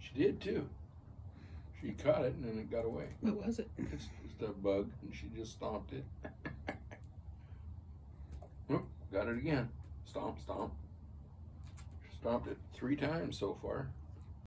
She did too. She caught it and then it got away. What was it? It's just a bug and she just stomped it. Oh, got it again. Stomp, stomp. She stomped it 3 times so far.